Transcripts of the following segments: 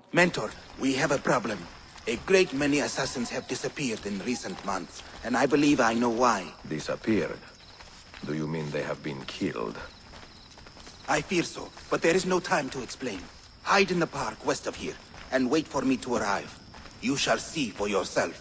Mentor, we have a problem. A great many assassins have disappeared in recent months, and I believe I know why. Disappeared? Do you mean they have been killed? I fear so, but there is no time to explain. Hide in the park west of here, and wait for me to arrive. You shall see for yourself.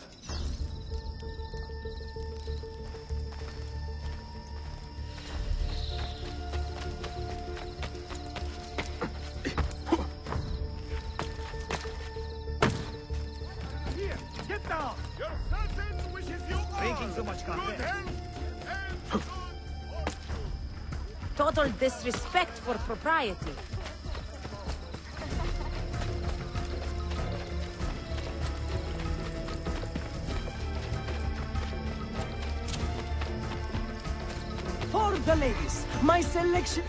Here, get down! Your sultan wishes you all Drinking so much coffee. good health and good fortune. Total disrespect for propriety. For the ladies, my selection...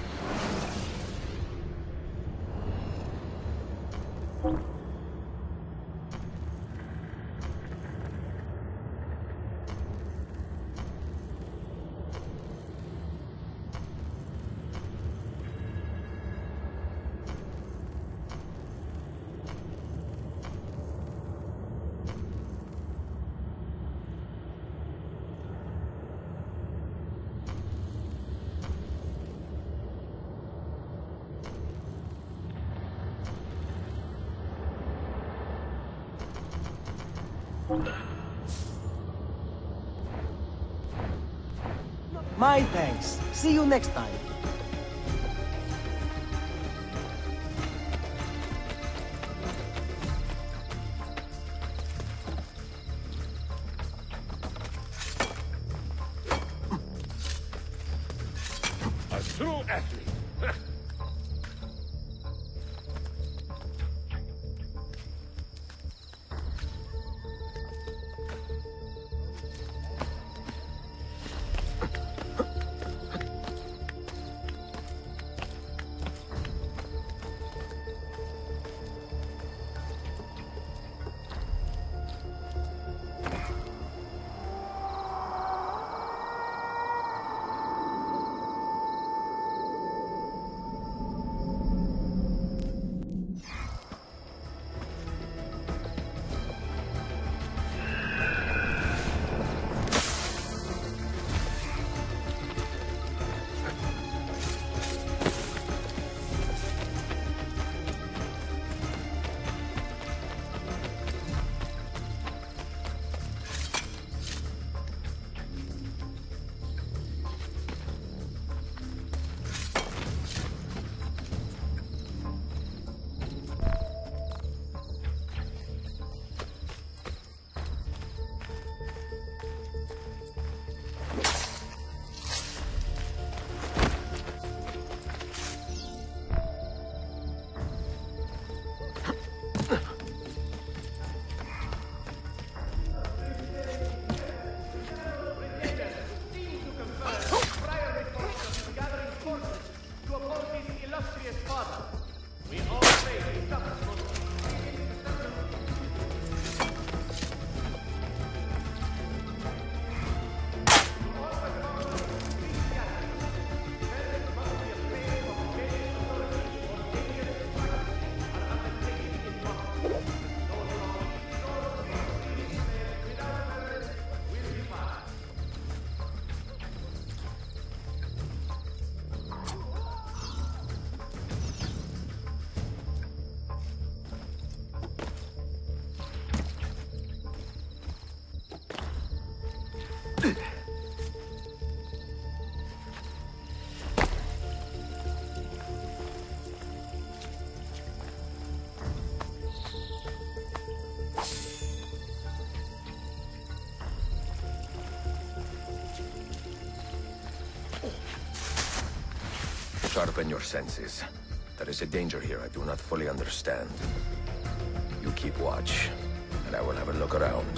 My thanks. See you next time. A true athlete. Sharpen your senses. There is a danger here I do not fully understand. You keep watch, and I will have a look around.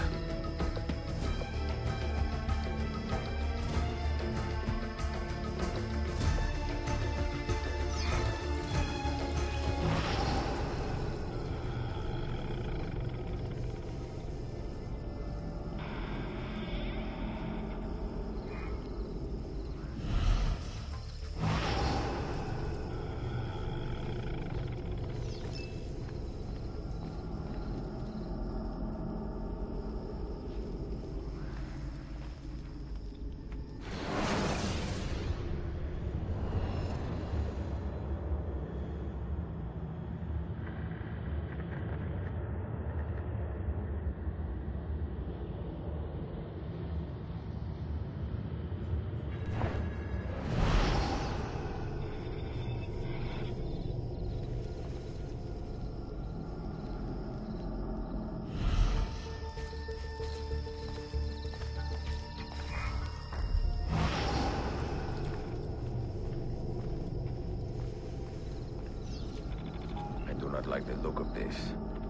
the look of this.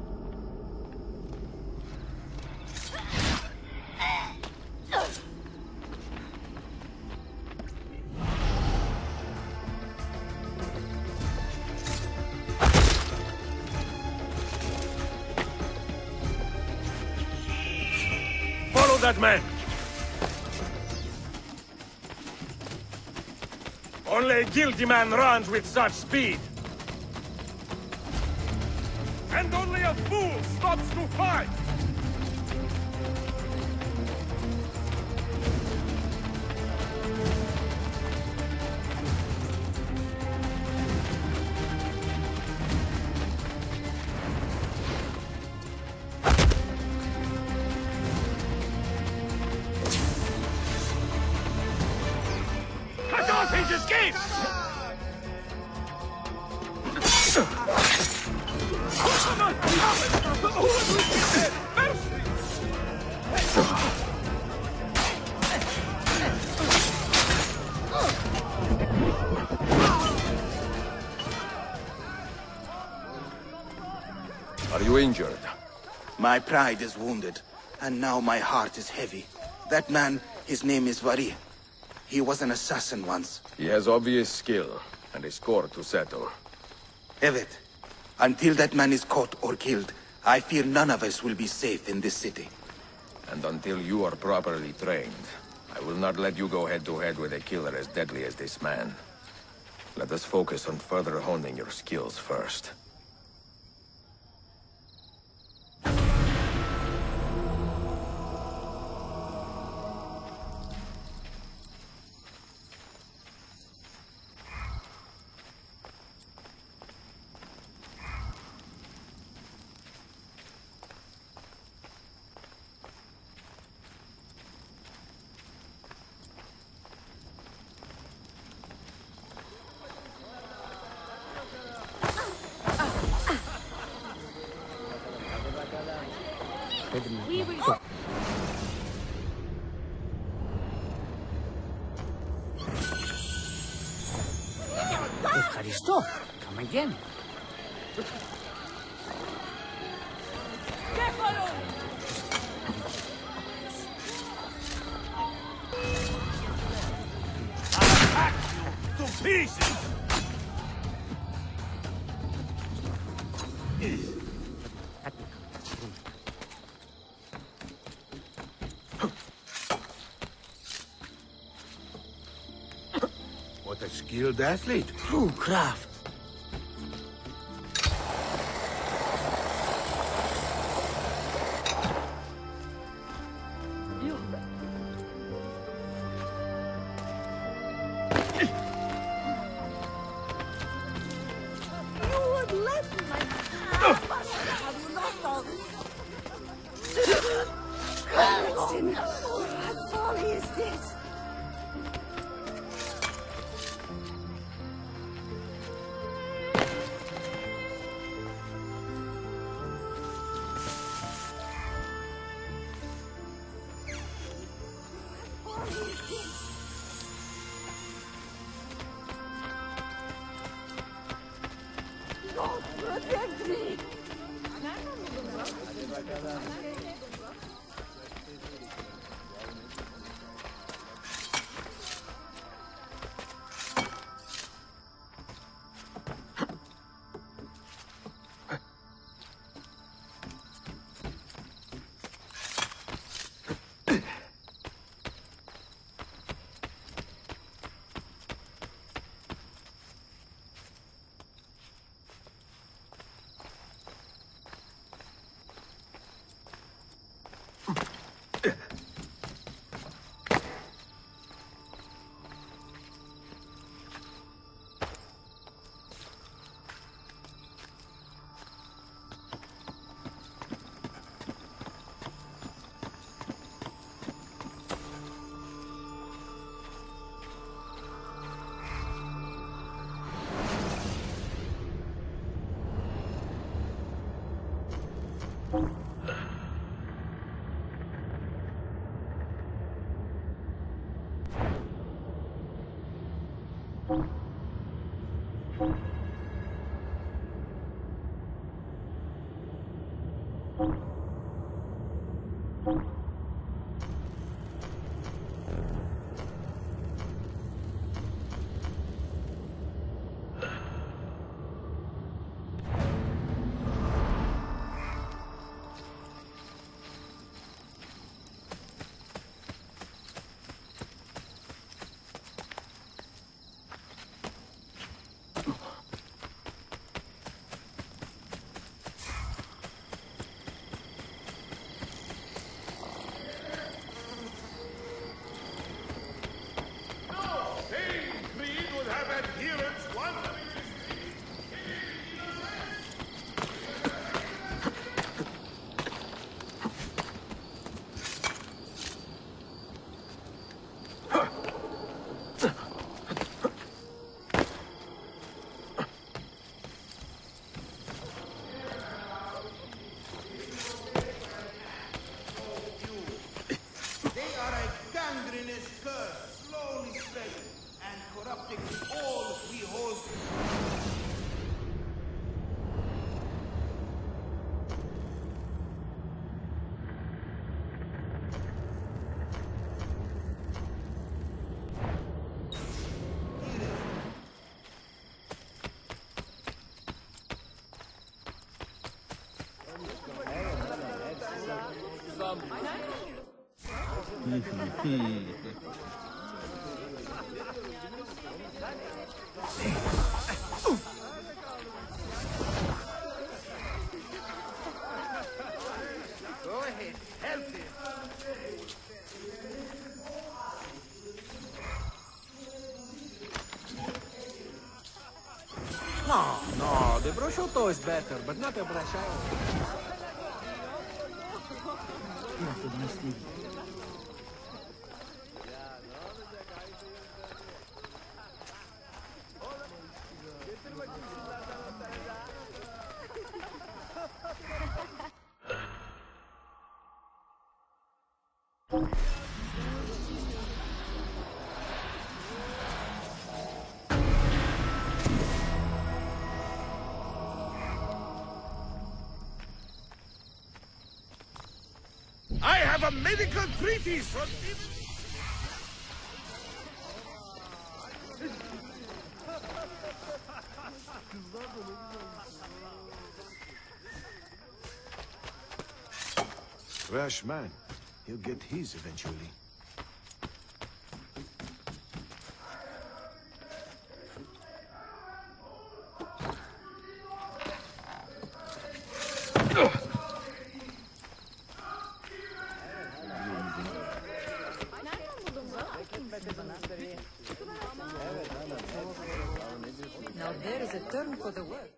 Follow that man! Only a guilty man runs with such speed! And only a fool stops to fight! He escapes! Are you injured? My pride is wounded, and now my heart is heavy. That man, his name is Vari. He was an assassin once. He has obvious skill, and a score to settle. Evet, until that man is caught or killed, I fear none of us will be safe in this city. And until you are properly trained, I will not let you go head-to-head with a killer as deadly as this man. Let us focus on further honing your skills first. We will... Ευχαριστώ. Come again. To pieces! What a skilled athlete. True craft. You would let my... Have you lost all this? What folly is this? God protect me! Go ahead, help him. No, the prosciutto is better, but not a bracciolo. I have a medical treatise from... Rash man. He'll get his eventually. Now there is a term for the word.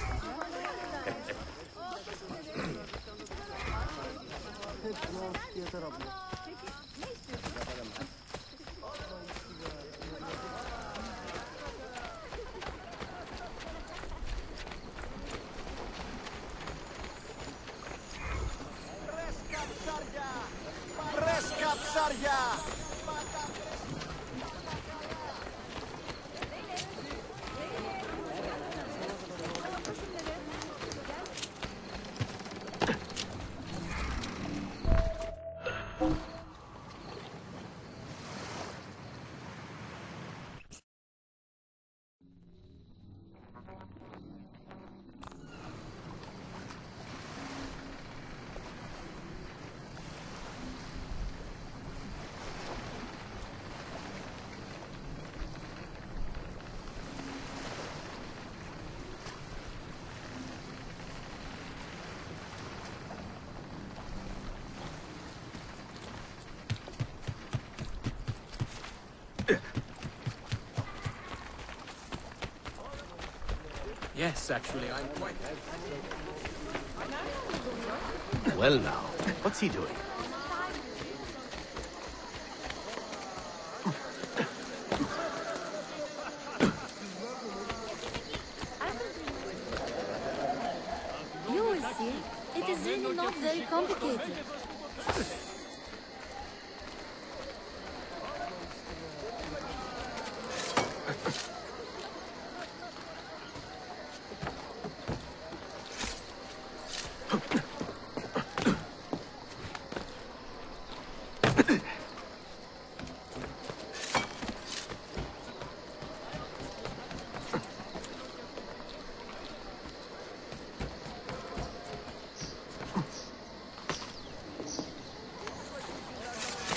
Yes, actually, I'm quite... Well now, what's he doing? You will see. It is really not very complicated.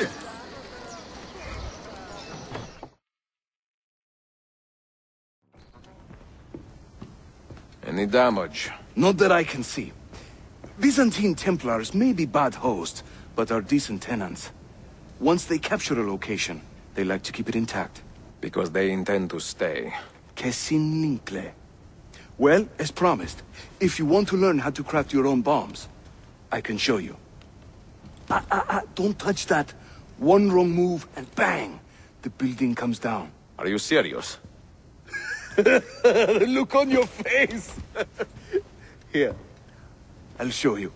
Any damage? Not that I can see. Byzantine Templars may be bad hosts, but are decent tenants. Once they capture a location, they like to keep it intact. Because they intend to stay. Que sin lincle. Well, as promised, if you want to learn how to craft your own bombs, I can show you. Don't touch that. One wrong move and bang! The building comes down. Are you serious? The look on your face! Here, I'll show you.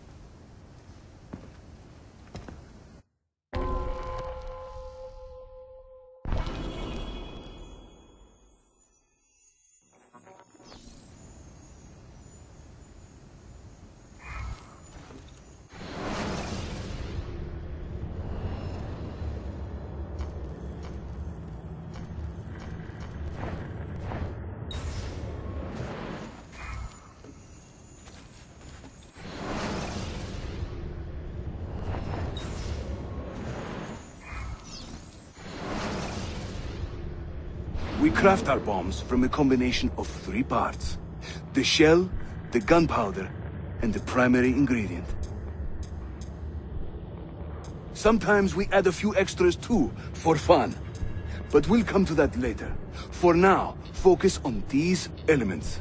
We craft our bombs from a combination of 3 parts. The shell, the gunpowder, and the primary ingredient. Sometimes we add a few extras too, for fun. But we'll come to that later. For now, focus on these elements.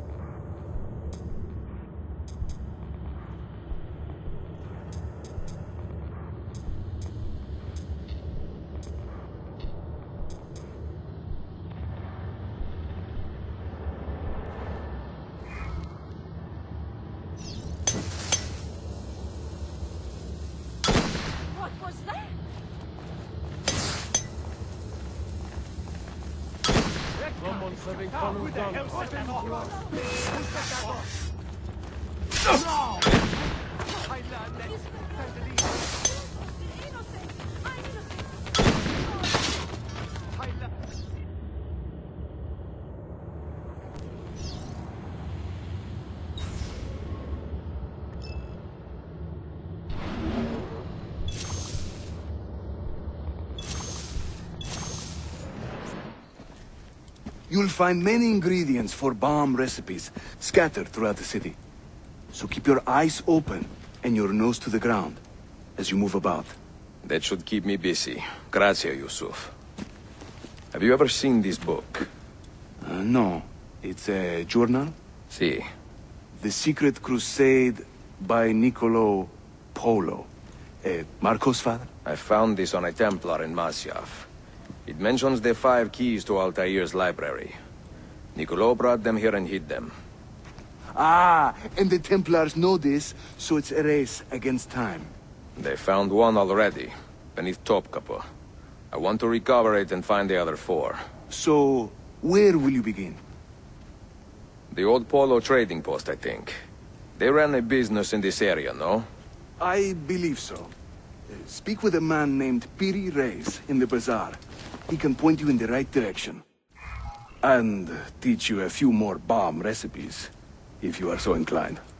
You'll find many ingredients for bomb recipes scattered throughout the city. So keep your eyes open and your nose to the ground as you move about. That should keep me busy. Grazie, Yusuf. Have you ever seen this book? No. It's a journal? Si. The Secret Crusade by Niccolo Polo. Marco's father? I found this on a Templar in Masyaf. It mentions the 5 keys to Altair's library. Niccolo brought them here and hid them. Ah, and the Templars know this, so it's a race against time. They found one already, beneath Topkapi. I want to recover it and find the other 4. So, where will you begin? The old Polo trading post, I think. They ran a business in this area, no? I believe so. Speak with a man named Piri Reis in the bazaar. He can point you in the right direction. And teach you a few more bomb recipes, if you are so inclined.